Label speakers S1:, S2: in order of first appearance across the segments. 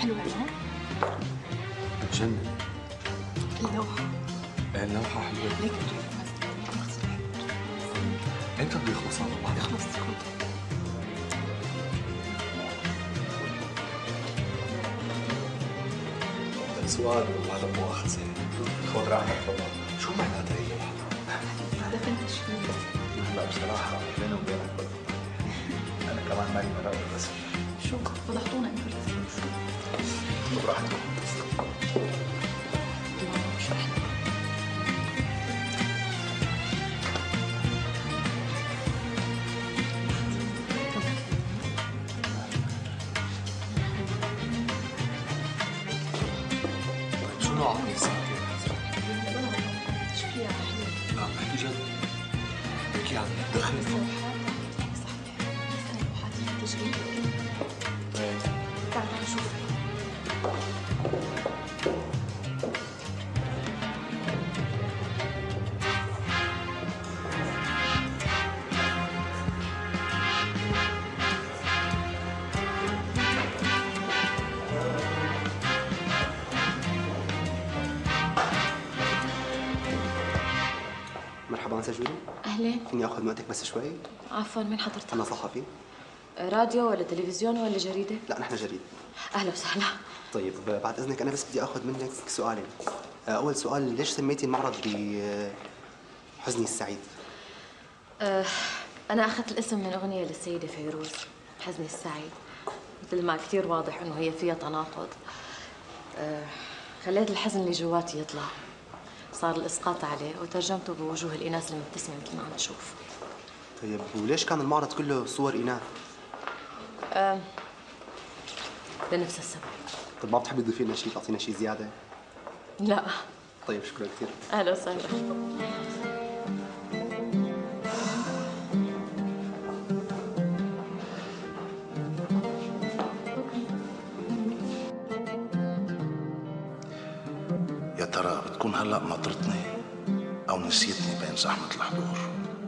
S1: حلوة ها؟
S2: بتجنن.
S1: اللوحة.
S2: ايه اللوحة حلوة.
S1: ليك
S2: امتى بده يخلص هذا البحر؟
S1: يخلص
S2: سؤال والله لا مؤاخذة. خذ راحتك طبعا. شو معناتها هي اللوحة؟
S1: هذا فهمت شوي.
S3: هلا بصراحة بيني وبينك برضه أنا كمان مالي مرة بس
S1: شو فضحتونا انتوا الاثنين شو؟
S3: خذ راحتك.
S2: شو نوع الساعة؟
S1: شو فيها حلوة؟
S2: لا بحكي جد. بحكي عن الدخل.
S1: تشغيل.
S2: ايه.
S1: تعال نشوف.
S4: مرحبا سجولي.
S5: أهلين.
S4: فيني اخذ وقتك بس شوي؟
S5: عفوا، مين حضرتك؟
S4: انا صحفي.
S5: راديو ولا تلفزيون ولا جريدة؟
S4: لا نحن جريد.
S5: أهلا وسهلا.
S4: طيب بعد اذنك انا بس بدي اخذ منك سؤالين. اول سؤال، ليش سميتي المعرض بحزني السعيد؟
S5: أنا أخذت الاسم من أغنية للسيدة فيروز، حزني السعيد. مثل ما كثير واضح إنه هي فيها تناقض. خليت الحزن اللي جواتي يطلع، صار الإسقاط عليه وترجمته بوجوه الإناث المبتسمة مثل ما عم نشوف.
S4: طيب وليش كان المعرض كله صور اناث؟
S5: لنفس السبب.
S4: طيب ما بتحبي تضيفي لنا شيء، تعطينا شيء زياده؟
S5: لا.
S4: طيب شكرا كثير.
S5: أهلا وسهلا.
S3: يا ترى بتكون هلا ناطرتني أو نسيتني بين زحمة الحضور؟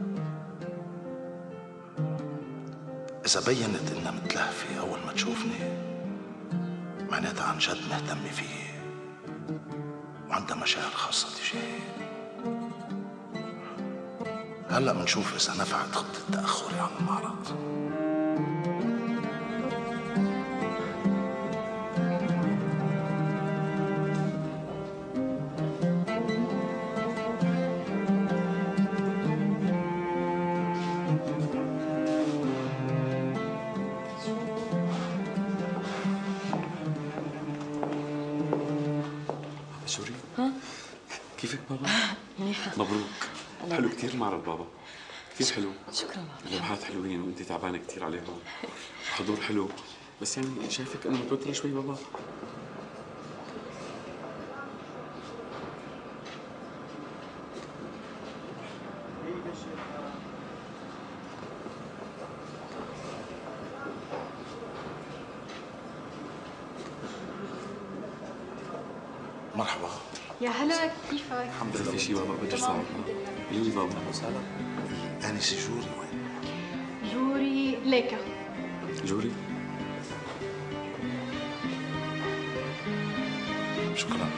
S3: إذا بينت إنها متلهفة أول ما تشوفني معناتها عن جد مهتمة فيي وعندها مشاعر خاصة تجاهي. هلا منشوف إذا نفعت خطة تأخري عن المعرض.
S2: شوري؟
S5: ها؟
S2: كيفك بابا؟
S5: منيحة.
S2: مبروك. حلو كثير المعرض بابا، كثير حلو.
S5: شكرا بابا.
S2: اللوحات حلوين وانت تعبانه كثير عليهم. حضور حلو، بس يعني شايفك انا متوتره شوي بابا.
S3: مرحبا.
S1: يا هلا كيفك؟
S3: الحمد
S2: اذا
S3: لله.
S2: في شيء بابا بدي اساعدك. قولي لي بابا.
S3: وسهلا. آنسة جوري وين؟
S1: جوري ليكا.
S2: جوري؟
S3: شكرا.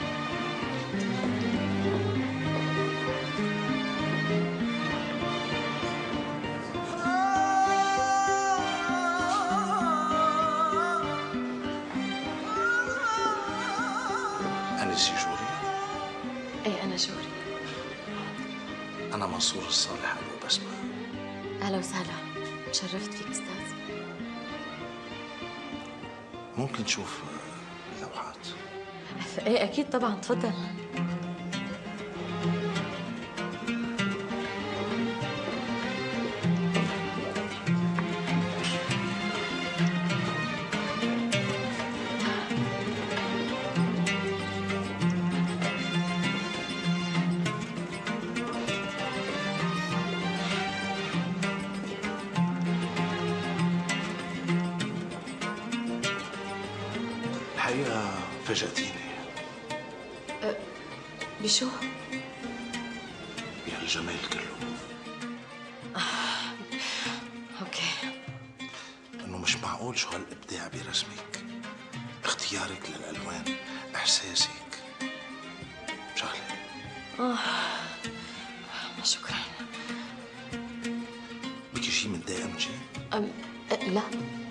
S3: آنسة جوري،
S5: إيه أنا جوري.
S3: أنا منصور الصالح أبو بسمة.
S5: أهلا وسهلا، تشرفت فيك أستاذ.
S3: ممكن نشوف اللوحات؟
S5: إيه أكيد طبعا، تفضل.
S3: الحقيقة فاجأتيني.
S5: بشو؟
S3: بهالجمال كله.
S5: أوكي.
S3: إنه مش معقول شو هالإبداع برسمك. اختي اختيارك للألوان، إحساسك، شغلة.
S5: شكرا.
S3: بكي شي متضايقة من شي؟
S5: لا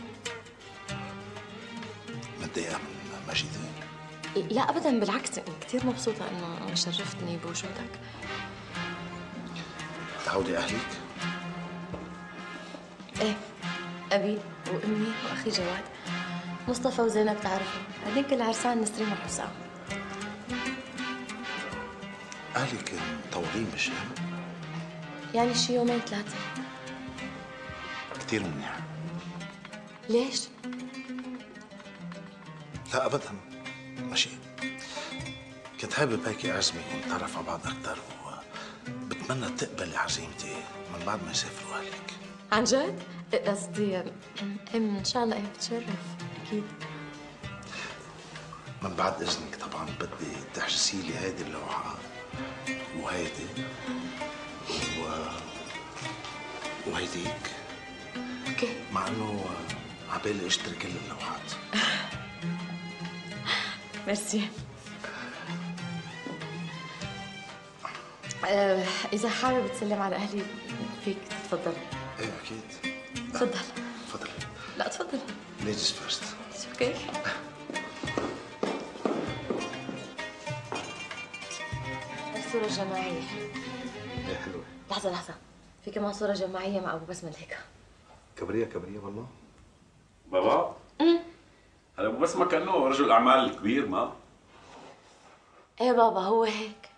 S3: متضايقة من مجيدين؟
S5: لا ابدا، بالعكس كثير مبسوطه انه شرفتني بوجودك.
S3: تعودي أهلك؟
S5: ايه، ابي وامي واخي جواد، مصطفى وزينب تعرفوا، هذيك العرسان نسرين وحسام.
S3: أهلك مطولين بالشام؟
S5: يعني شي يومين ثلاثه.
S3: كتير منيح.
S5: ليش؟
S3: لا أبدا، ماشي. كنت حابب هيك أعزمك ونتعرف على بعض أكثر، وبتمنى تقبلي عزيمتي من بعد ما يسافروا أهلك.
S5: عن جد؟ قصدي ان شاء الله ايه بتشرف اكيد.
S3: من بعد إذنك طبعا بدي تحجزي لي هيدي اللوحة وهيدي وهيديك.
S5: اوكي.
S3: مع إنه عبالي أشتري كل اللوحات.
S5: ميرسي. إذا حابب تسلم على أهلي فيك تتفضل.
S3: إيه أكيد.
S5: تفضل.
S3: تفضلي.
S5: لا تفضل.
S3: ليديز فيرست.
S5: اوكي. الصورة الجماعية.
S3: إيه حلوة.
S5: لحظة، في كمان صورة جماعية مع أبو بسمة هيك.
S3: كبرية والله.
S2: بابا؟ هلا ابو بسمة كأنه رجل اعمال كبير، ما؟
S5: ايه بابا، هو هيك.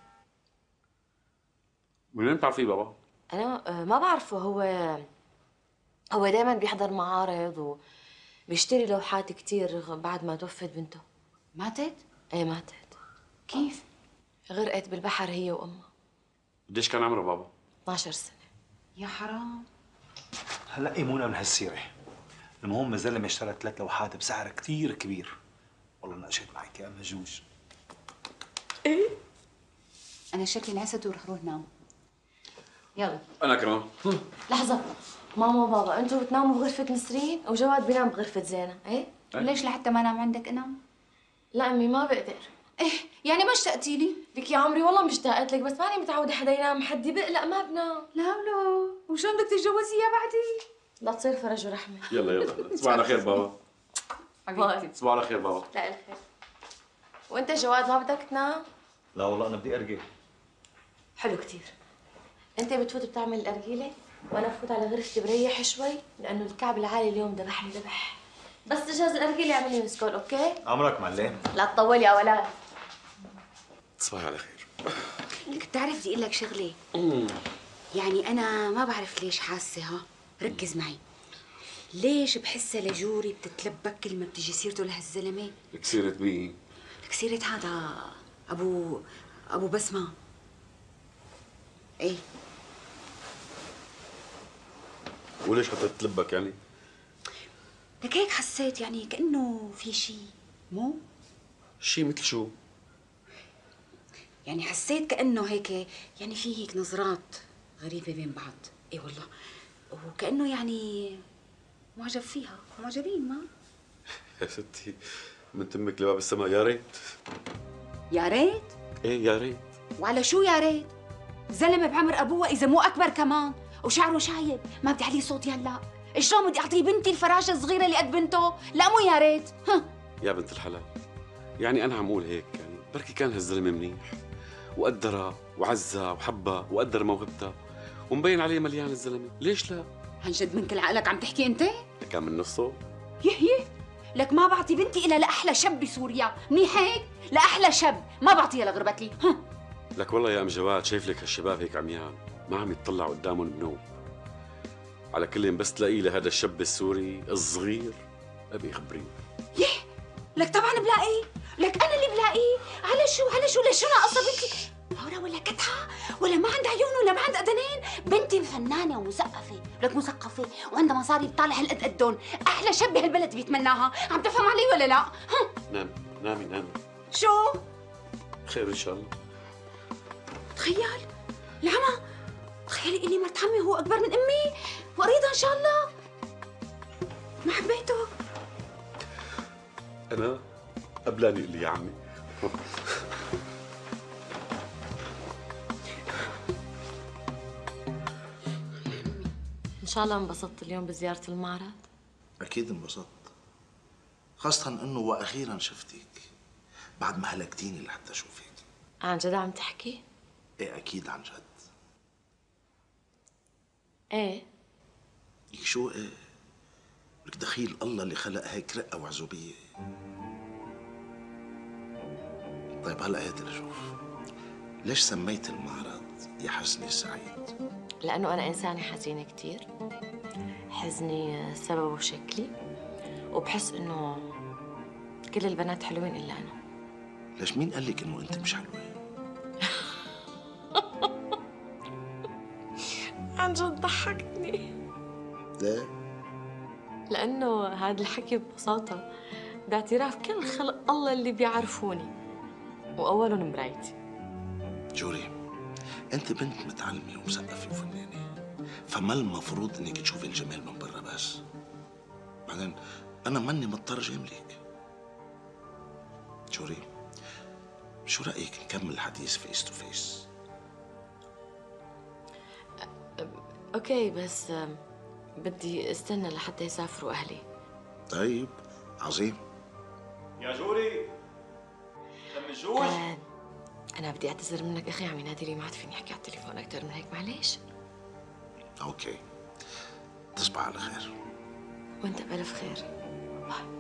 S2: من وين بتعرفيه بابا؟
S5: أنا ما بعرفه. هو دايما بيحضر معارض وبيشتري لوحات كتير بعد ما توفت بنته.
S6: ماتت؟
S5: ايه ماتت.
S6: كيف؟
S5: غرقت بالبحر هي وأمها.
S2: قديش كان عمره بابا؟
S5: 12 سنة.
S6: يا حرام.
S7: هلا ايمونا من هالسيرة. المهم الزلمة اشترى 3 لوحات بسعر كثير كبير. والله ناقشت معك يا مجوج.
S5: ايه؟
S6: أنا شكلي انعست ورح روح نام. يلا.
S2: انا كمان.
S5: لحظة، ماما وبابا انتوا بتناموا بغرفة نسرين وجواد بينام بغرفة زينة، ايه؟
S6: ليش لحتى ما نام عندك أنام؟
S5: لا أمي ما بقدر.
S6: إيه يعني ما اشتقتي لي؟
S5: لك يا عمري والله مشتاقت لك، بس ماني متعودة حدا ينام حدي بقلق ما بنام.
S6: لا وشلون بدك تتجوزي يا بعدي؟
S5: لا تصير فرج ورحمة.
S2: يلا تصبح على خير بابا.
S5: باي.
S2: تصبح على خير بابا.
S5: لا الخير. وانت جواد ما بدك تنام؟
S7: لا والله انا بدي ارقي.
S5: حلو كتير. انت بتفوت بتعمل الأرجيلة وانا بفوت على غرفتي بريح شوي، لانه الكعب العالي اليوم ذبحني ذبح. بس تجهز الأرجيلة اعمل لي مسكول، اوكي؟
S7: امرك معلم.
S5: لا تطولي يا ولاد.
S2: تصبحي على خير.
S6: لك بتعرف بدي اقول لك شغله. يعني انا ما بعرف ليش حاسه، ها ركز معي. ليش بحسها لجوري بتتلبك كل ما بتيجي سيرته لهالزلمه؟
S2: لك سيرة مين؟
S6: لك سيره هذا ابو بسمه. ايه
S2: وليش حتى تلبك يعني؟
S6: لك هيك حسيت يعني كانه في شيء، مو؟
S2: شي مثل شو؟
S6: يعني حسيت كأنه هيك، يعني في هيك نظرات غريبة بين بعض. ايه والله، وكأنه يعني معجب فيها، معجبين ما؟
S2: يا ستي من تمك لباب السما، يا ريت.
S6: يا ريت؟
S2: ايه يا ريت.
S6: وعلى شو يا ريت؟ زلمة بعمر أبوها إذا مو أكبر كمان، وشعره شايب، ما بدي عليه صوت يلا. شلون بدي أعطيه بنتي الفراشة الصغيرة اللي قد بنته؟ لا مو يا ريت.
S2: يا بنت الحلال، يعني أنا عم أقول هيك، يعني بركي كان هالزلمة منيح وقدرها وعزها وحبها وقدر موهبتها ومبين عليه مليان الزلمة، ليش لا؟
S6: عن جد من كل عقلك عم تحكي أنت؟
S2: كان من نصه.
S6: يهيه لك ما بعطي بنتي إلا لأحلى شاب بسوريا، منيح هيك؟ لأحلى شاب، ما بعطيها لغربتلي.
S2: لك والله يا أم جواد، شايف لك هالشباب هيك عميان ما عم يتطلعوا قدامهم بنوب. على كلهم بس تلاقيه لهذا الشاب السوري الصغير أبي خبريني.
S6: يه لك طبعا بلاقيه، لك انا اللي بلاقيه. على شو ليش شو ناقصه بنتي؟ عورة ولا كتحة ولا ما عندها عيون ولا ما عندها اذنين؟ بنتي فنانه ومثقفه، لك مثقفه وعندها مصاري بتطالع هالقد قدون، احلى شاب بهالبلد بيتمناها. عم تفهم علي ولا لا؟
S2: نامي
S6: شو؟
S2: خير ان شاء الله.
S6: تخيل العمى، تخيلي إلي مرت عمي هو اكبر من امي واريدها ان شاء الله. ما حبيته.
S2: انا قبلاني قلي يا عمي.
S5: ان شاء الله انبسطت اليوم بزيارة المعرض.
S3: اكيد انبسطت، خاصة انه واخيرا شفتك بعد ما هلكتيني لحتى اشوفك.
S5: عن جد عم تحكي؟
S3: ايه اكيد عن جد.
S5: ايه
S3: ليك شو ايه؟ لك دخيل الله اللي خلق هيك رقة وعزوبية. طيب هلا هات لشوف، ليش سميت المعرض يا حزني السعيد؟
S5: لأنه أنا إنسانة حزينة كتير. حزني سببه شكلي، وبحس إنه كل البنات حلوين إلا أنا.
S3: ليش مين قال لك انه انت مش حلوة؟
S5: عن جد ضحكتني.
S3: ليه؟
S5: لأنه هذا الحكي ببساطة باعتراف كل خلق الله اللي بيعرفوني، وأولهم مرايتي.
S3: جوري، انت بنت متعلمة ومثقفة وفنانة، فما المفروض انك تشوفي الجمال من برا بس. بعدين انا ماني مضطر جاملك. جوري، شو رأيك نكمل الحديث فيس تو فيس؟
S5: أوكي، بس بدي استنى لحتى يسافروا أهلي.
S3: طيب عظيم.
S7: يا جوري لم الجوج.
S5: أنا بدي أعتذر منك أخي، عم ينادي لي، ما عاد فيني أحكي على التليفون أكثر من هيك، معلش.
S3: اوكي، تصبح على خير.
S5: وأنت بألف خير. باي.